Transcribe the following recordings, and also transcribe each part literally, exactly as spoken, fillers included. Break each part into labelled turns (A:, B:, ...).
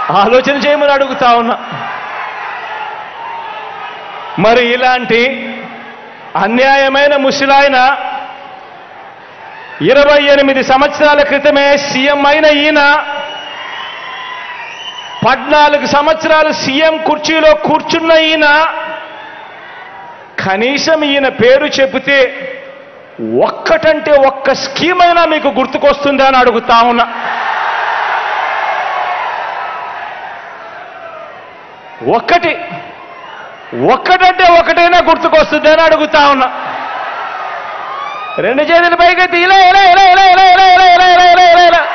A: ఆలోచన చేయమని అడుగుతా ఉన్నా. మరి ఇలాంటి అన్యాయమైన ముసలాయన ఇరవై ఎనిమిది సంవత్సరాల క్రితమే సీఎం అయిన ఈయన పద్నాలుగు సంవత్సరాలు సీఎం కుర్చీలో కూర్చున్న ఈయన కనీసం ఈయన పేరు చెబితే ఒక్కటంటే ఒక్క స్కీమ్ అయినా మీకు గుర్తుకొస్తుందా అని అడుగుతా ఉన్నా. ఒక్కటి ఒక్కటంటే ఒకటైనా గుర్తుకొస్తుంది అని అడుగుతా ఉన్నా. రెండు చేతుల పైకి ఇలా ఇలా ఇలా ఇలా ఇలా ఇలా ఇలా ఇలా ఇలా ఇలా ఇలా ఇలా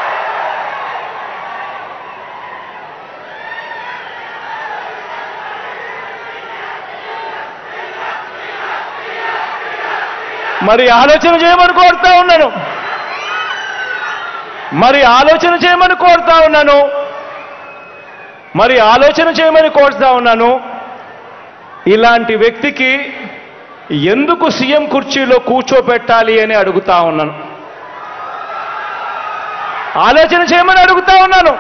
A: మరి ఆలోచన చేయమని కోరుతా ఉన్నాను మరి ఆలోచన చేయమని కోరుతా ఉన్నాను మరి ఆలోచన చేయమని కోరుతా ఉన్నాను ఇలాంటి వ్యక్తికి ఎందుకు సీఎం కుర్చీలో కూర్చోబెట్టాలి అని అడుగుతా ఉన్నాను. ఆలోచన చేయమని అడుగుతా ఉన్నాను.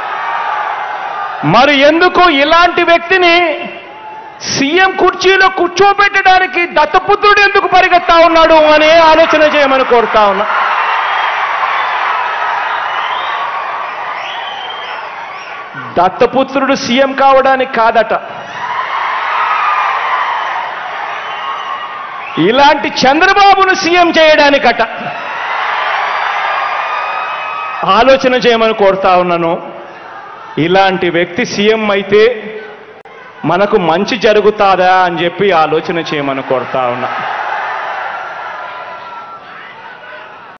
A: మరి ఎందుకు ఇలాంటి వ్యక్తిని సీఎం కుర్చీలో కూర్చోబెట్టడానికి దత్తపుత్రుడు ఎందుకు పరిగెత్తా ఉన్నాడు అని ఆలోచన చేయమని కోరుతా ఉన్నా. దత్తపుత్రుడు సీఎం కావడానికి కాదట, ఇలాంటి చంద్రబాబును సీఎం చేయడానికట. ఆలోచన చేయమని కోరుతా ఉన్నాను. ఇలాంటి వ్యక్తి సీఎం అయితే మనకు మంచి జరుగుతాదా అని చెప్పి ఆలోచన చేయమని కోరుతా ఉన్నా.